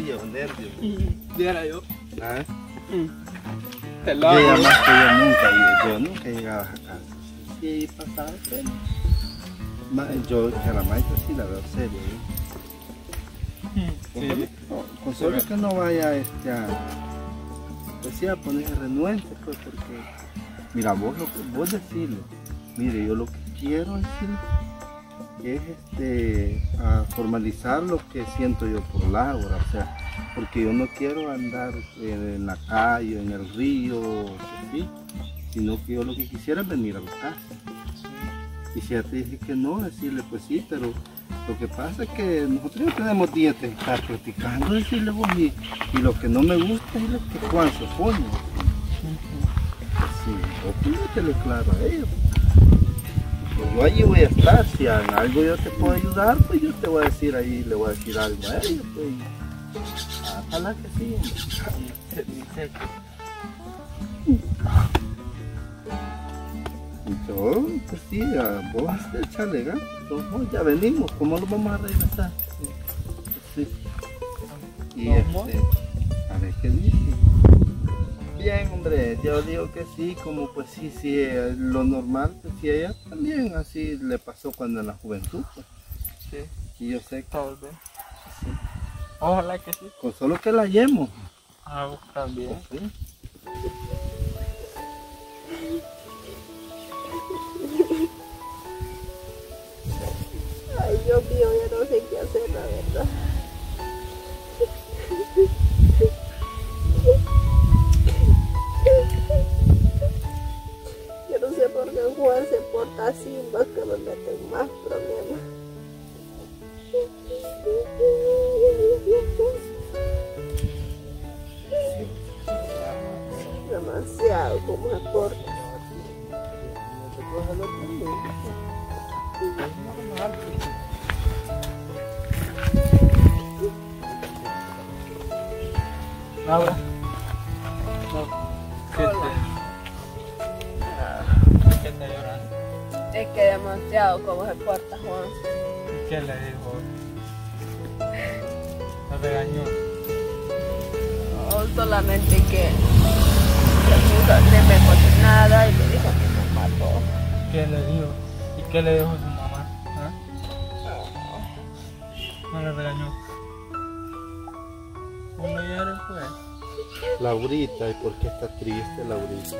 yo, nervios. Diera yo. ¿Ah? Te Yo lo hago. ya más que yo nunca llegaba a casa. Sí, pasaba pena. Yo que a la maestra sí la veo seria. Sí. Con solo que no vaya pues sí, a poner renuente, pues, porque mira, vos decirle, mire, yo lo que quiero decirle es a formalizar lo que siento yo por Laura, o sea, porque yo no quiero andar en la calle, en el río, así, sino que yo lo que quisiera es venir a la casa. Y si ya te dije que no, decirle pues sí, pero lo que pasa es que nosotros ya tenemos días de estar practicando, decirle vos, y lo que no me gusta es que Juan se opone. Sí, opínatele claro a ellos. Pues yo allí voy a estar, si en algo yo te puedo ayudar, pues yo te voy a decir ahí, le voy a decir algo a ellos, pues. Ojalá que sí. Yo, pues sí, vos echarle ganas, entonces ya venimos, ¿cómo lo vamos a regresar? Sí. Y a ver qué dice. Bien, hombre, yo digo que sí, como pues sí, lo normal, pues sí, a ella también así le pasó cuando en la juventud, pues. Sí. Y yo sé que Tal vez. sí. Ojalá que sí. Con solo que la hallemos. Ah, también. Pues, sí. Ay, Dios mío, ya no sé qué hacer, la verdad. Yo no sé por qué Juan se porta así, más que me meten más problemas. Demasiado como se porta. Laura. Hola. ¿Qué está llorando? Es que demasiado como se porta Juan. ¿Y qué le dijo? ¿La regañó? No, solamente que se puso a hacerme cocinada y le dijo que me mató. ¿Qué le dijo? ¿Y qué le dijo a su mamá? ¿Ah? No le regañó. ¿Cómo llores pues? Laurita, ¿y por qué está triste Laurita?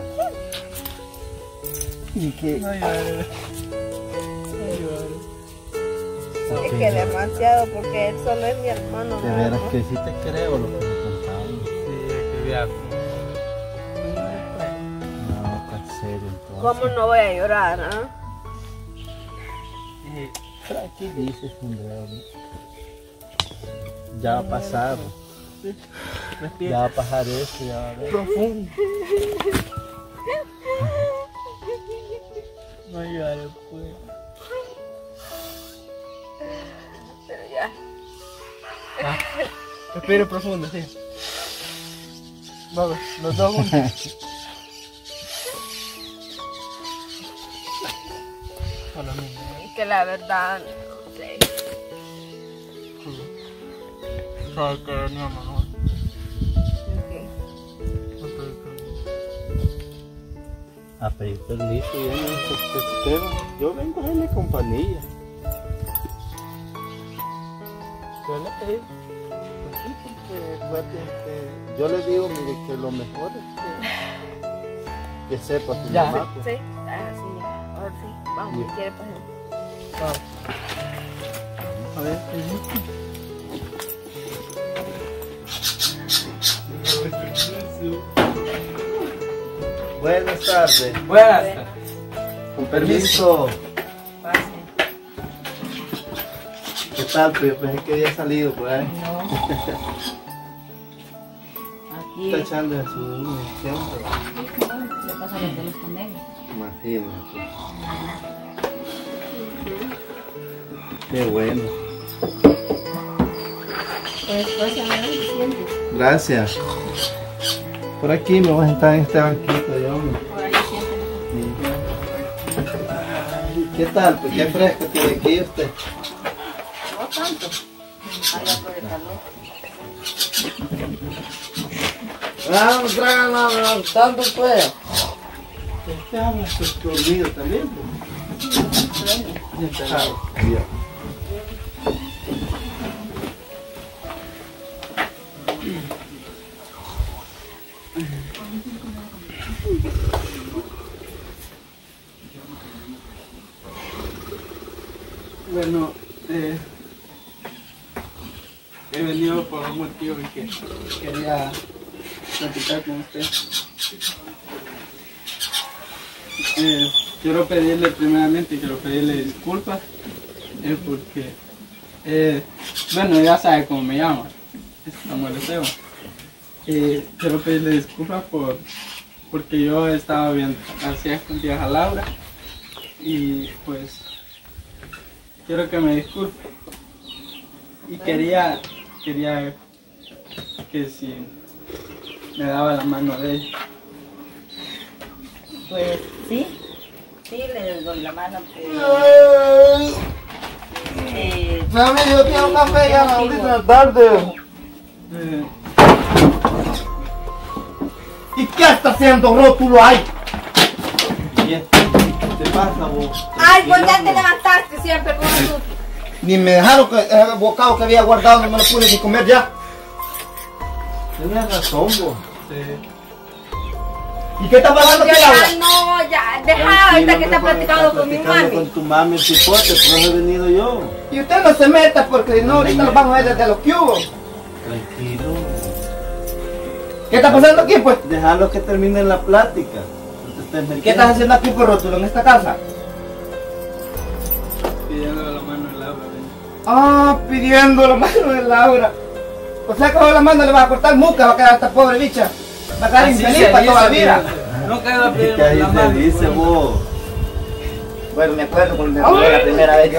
¿Y qué? No llores. No llores. Es que demasiado porque él solo es mi hermano. De veras que sí te creo lo que me contaban. Sí, es que ya. No, tan serio entonces. ¿Cómo no voy a llorar, ah? ¿Qué dices, hombre? Ya va a pasar. Ya va a pasar esto, ya va a ver. Profundo. No llores pues. Pero ya. Ah, respire profundo, sí. Vamos, los dos juntos. Hola, niña. Es que la verdad, no sé. ¿Sabes qué es mi mamá? ¿Qué? A pedir permiso, yo vengo a mi compañía. ¿Qué le pedí? Pues sí, porque acuérdate, yo le digo, mire, que lo mejor es que sepa su Ya. mamá. Pues. Sí, ah, sí, ya. Ahora sí. Vamos, Bien. ¿qué quiere pasar? Vamos. A ver, buenas tardes. Buenas tardes. Con permiso. Pase. ¿Qué tal? Pues yo pensé que había salido por ahí. No. Aquí. Está echando de su inyección, pero Le pasa los de los condenos. imagínate. Qué bueno. Pues siempre. Gracias. Por aquí me voy a sentar en este banquito, yo. Por ahí siempre. ¿Qué tal? Pues qué fresco tiene aquí usted. No tanto. Allá por el calor. Vamos, tráiganlo tanto pues. Este habla pues dormido también. Bueno, he venido por un motivo que quería platicar con usted. Quiero pedirle disculpas porque, bueno, ya sabe cómo me llamo, es Samuel Esteban. Quiero pedirle disculpas porque yo estaba viendo hacia escondidas a Laura y pues quiero que me disculpe y quería que si me daba la mano de ella. Pues sí le doy la mano, pero Mami, yo quiero un café ya ahorita en la tarde. ¿Y qué está haciendo rótulo ahí? ¿Qué te pasa vos? ay, pues ya te levantaste siempre con eso. Ni me dejaron que el bocado que había guardado no me lo pude ni comer ya. Tienes razón vos. ¿Y qué está pasando aquí, Laura? No, ya, deja ahorita que está platicando con mi mami. Con tu mami, cipote, por eso he venido yo. Y usted no se meta porque no, ahorita los vamos a ver desde los que hubo. Tranquilo. ¿Qué está pasando aquí, pues? Déjalo que termine la plática. ¿Qué estás haciendo aquí, por rótulo, en esta casa? Pidiendo la mano de Laura. Ah, pidiendo la mano de Laura. O sea que ahora la mano le va a cortar muca, va a quedar esta pobre bicha. Va a quedar infeliz para toda la vida. Nunca iba a pedir ¿Qué ahí la te mano. dice vos? Bueno, me acuerdo cuando me fue la primera vez yo.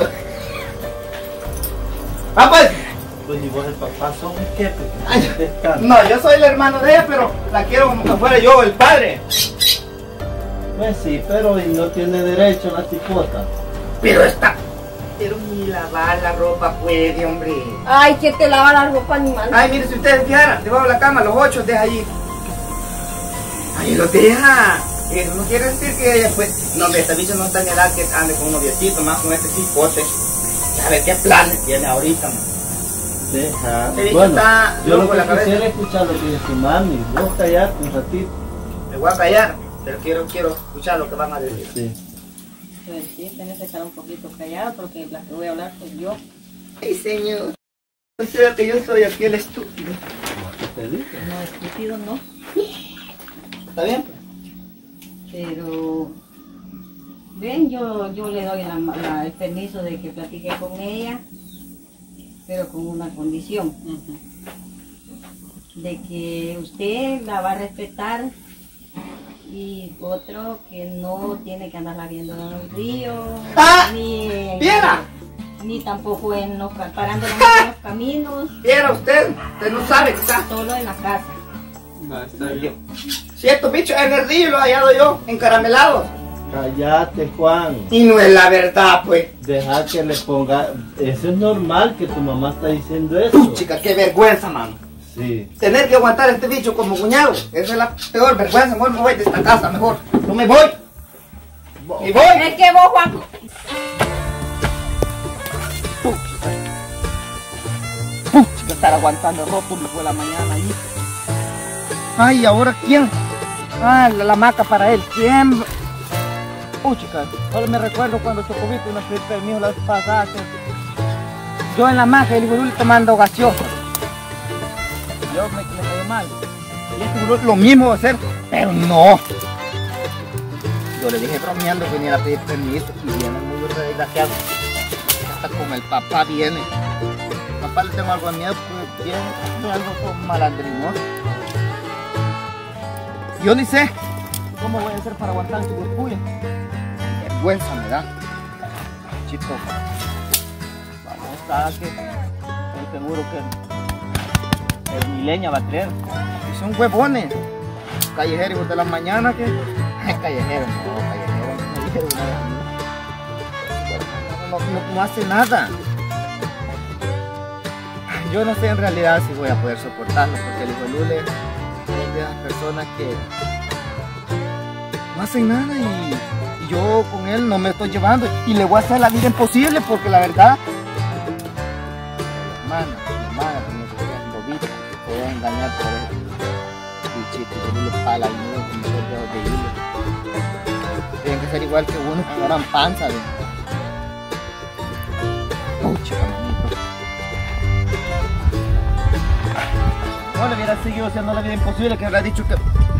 Ah, pues. Pues y vos el papá sos qué, Ay, no, yo soy el hermano de ella, pero la quiero como que fuera yo el padre. Pues sí, pero y no tiene derecho la cipota. Pero esta. Pero ni lavar la ropa puede, hombre. Ay, que te lava la ropa ni mal. Ay, mire, si ustedes fijaran, debajo de la cama, los 8 deja allí. Ahí los deja. Eso no quiere decir que ella, pues, no, esta bicha no está en edad que ande con un noviecito, más con este cipote. A ver qué planes tiene ahorita, man. Deja. Este bicho Bueno, está yo lo loco que la cabeza. quisiera escuchar lo que dice mami. Vos callate un ratito. Me voy a callar, pero quiero escuchar lo que van a decir. Sí. Pues sí, tenés que estar un poquito callado porque la que voy a hablar soy yo. Ay, señor. O sea que yo soy aquí el estúpido. ¿Qué te dije? No, estúpido no, ¿Está bien? pero ven, yo le doy el permiso de que platique con ella, pero con una condición, de que usted la va a respetar y otro que no tiene que andarla viendo en el río, ¡Ah! ¡Viera! Ni tampoco parándola en los caminos, Viera usted no sabe que está. solo en la casa. Va, está bien. Si estos bichos en el río los he hallado yo, encaramelados. Callate, Juan. Y no es la verdad, pues. Deja que le ponga. Eso es normal que tu mamá está diciendo eso. Chica, qué vergüenza, mano. Sí. Tener que aguantar a este bicho como cuñado. Esa es la peor vergüenza. Mejor me voy de esta casa, mejor. No me voy. Me voy. Es que vos, Juan, Chica, estar aguantando el rótulo por la mañana ahí. Ay, ¿ahora quién? Ah, la hamaca para él. ¿Quién? Chica, solo me recuerdo cuando Chocobito nos pidió permiso la vez pasada. Yo en la hamaca y el gurú tomando gaseosa. Yo me quedé mal. Y este gurú lo mismo va a hacer, pero no. Yo le dije bromeando que viniera a pedir permiso y viene muy desgraciado. Hasta con el papá viene. Papá le tengo algo de miedo, pues viene haciendo algo con malandrinoso. Yo ni sé cómo voy a hacer para aguantar su burbuja. Vergüenza me da. Chico, vamos a que estoy seguro que el mileña va a creer. Y son huevones. Callejeros de la mañana que. Callejeros, no, callejeros, me dijeron una vez a mí. No hace nada. Yo no sé en realidad si voy a poder soportarlo, porque el hijo de Lule es de esas personas que no hacen nada y yo con él no me estoy llevando y le voy a hacer la vida imposible porque la verdad, hermana, no se quedan bobitas, te voy a engañar por eso. Bichito, yo no lo pala y no con los dedos de hilo. Tienen que ser igual que uno, que agarran panza, ¿ven? Pucha, manito. No le hubiera seguido haciendo la vida imposible, que habrá dicho que...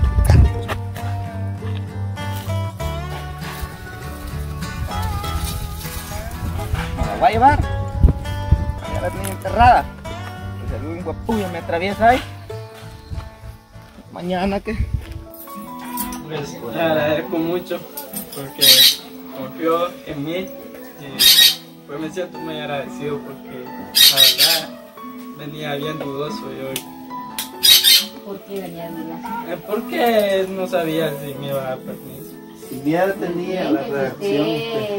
Me la voy a llevar. Ya la tenía enterrada. Si algún guapullo me atraviesa ahí. Mañana que... Pues le agradezco mucho porque confió en mí y pues me siento muy agradecido porque la verdad venía bien dudoso yo. ¿Por qué venía dudoso? Porque no sabía si me iba a dar permiso. Si ya tenía la reacción.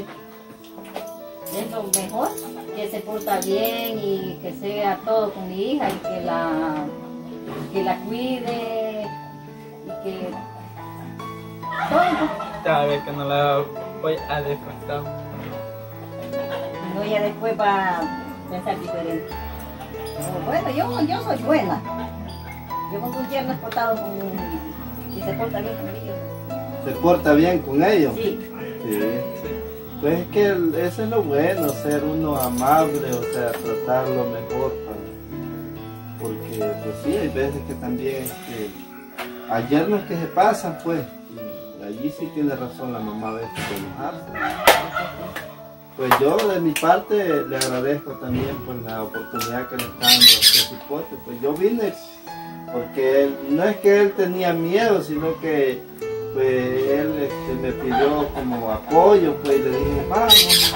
Es lo mejor, que se porta bien y que sea todo con mi hija y que la cuide y que todo. Cada vez que no la voy a despertar. No, ella después va a pensar diferente. Pero bueno, yo soy buena. Yo con un yerno portado y se porta bien con ellos. ¿Se porta bien con ellos? Sí. Sí. Pues es que eso es lo bueno, ser uno amable, o sea, tratarlo mejor. Porque pues sí, hay veces que también hay yernos que se pasan, pues. Y allí sí tiene razón la mamá a veces de enojarse. Pues yo de mi parte le agradezco también por la oportunidad que le está dando a este cipote. Pues yo vine porque no es que él tenía miedo, sino que pues él me pidió como apoyo, pues y le dije, vamos,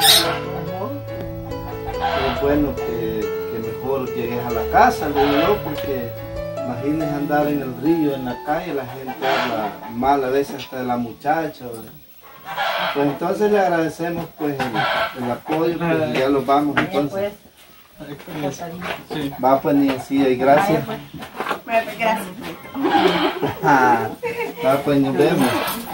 es bueno que mejor llegues a la casa, le digo yo, porque imagínese andar en el río, en la calle, la gente habla mal a veces hasta de la muchacha. Pues entonces le agradecemos pues el apoyo, pues ya los vamos entonces. Sí. Va pues Niñecilla y gracias. Gracias. Va pues nos vemos.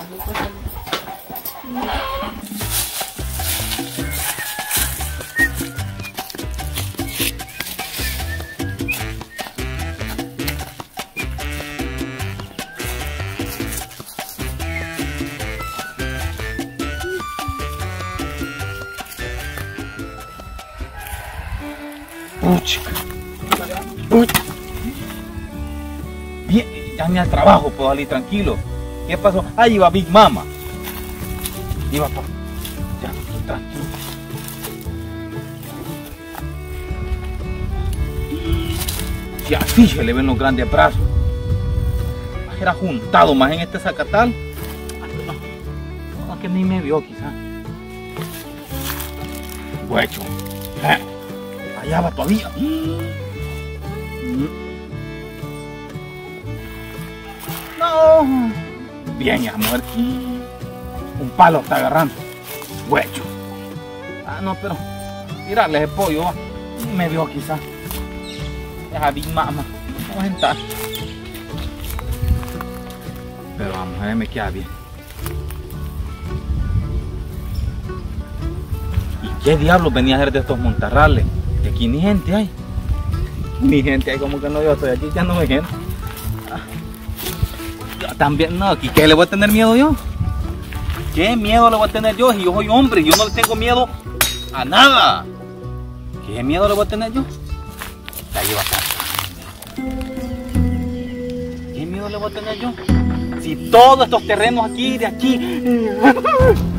Bien, ya ni al trabajo puedo salir tranquilo. ¿Qué pasó? Ahí iba Big Mama. Iba por... Ya, estoy tranquilo. Si así se le ven los grandes brazos. Era juntado más en este zacatal. No, que ni me vio quizá. Guacho. Allá va todavía. No. Bien, esa mujer. Un palo está agarrando. Huecho. Ah, no, pero tirarle ese pollo. Va. Me vio quizá. Deja Big Mama. Vamos a sentar. Pero a la mujer me queda bien. ¿Y qué diablos venía a hacer de estos montarrales? Que aquí ni gente hay. Ni gente hay, como que no, yo estoy aquí, ya no me gente. Yo también, no, aquí ¿qué le voy a tener miedo yo? ¿Qué miedo le voy a tener yo? Si yo soy hombre, yo no le tengo miedo a nada. ¿Qué miedo le voy a tener yo? La lleva acá. ¿Qué miedo le voy a tener yo? Si todos estos terrenos aquí, de aquí,